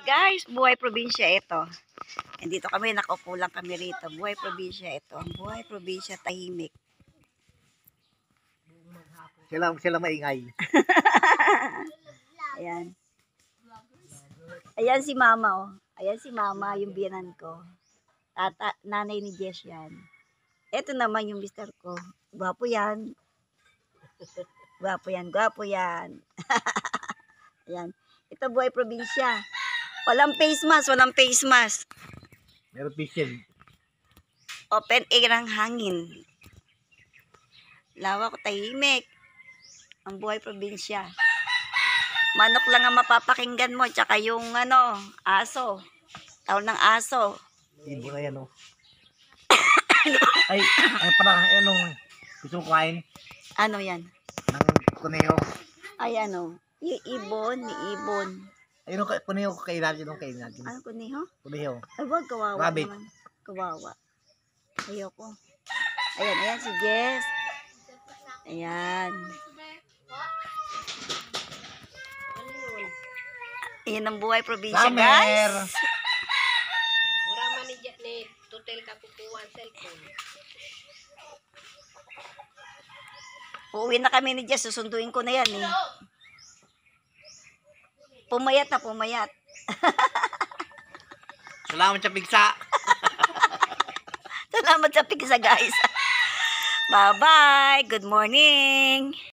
Hey guys, buhay probinsya ito. Dito kami, nakaupo lang kami rito. Buhay probinsya ito. Buhay probinsya tahimik. Sila maingay. Ayan. Ayan si mama oh. Ayan si mama, yung biyanan ko. Nanay ni Jess yan. Ito naman yung mister ko. Gwapo yan. Gwapo yan, gwapo yan. Ayan. Ito buhay probinsya. Walang face mask, walang face mask. Meron fishing. Open air ang hangin. Lawak, tahimik. Ang buhay probinsya. Manok lang ang mapapakinggan mo, tsaka yung aso. Tawag ng aso. Ibo na yan, oh. Ay pala, gusto mo kumain Ano yan? ng kuneho. Ay yung ibon, ni ibon. Ayun, kuneho ko kainin natin. Ano kuniho? Kuneho. Ay wag, kawawa Rabbit. naman. Kawawa. Ayoko. Ayan si Jess. Ayan. Ayan ang buhay probinsya, Summer. guys. Mura man ni tutel ka kukuha cellphone. Uuwi na kami ni Jess. Susunduin ko na yan eh. Pumayat na pumayat. Salamat sa pigsa. Salamat sa pigsa, guys. Bye-bye. Good morning.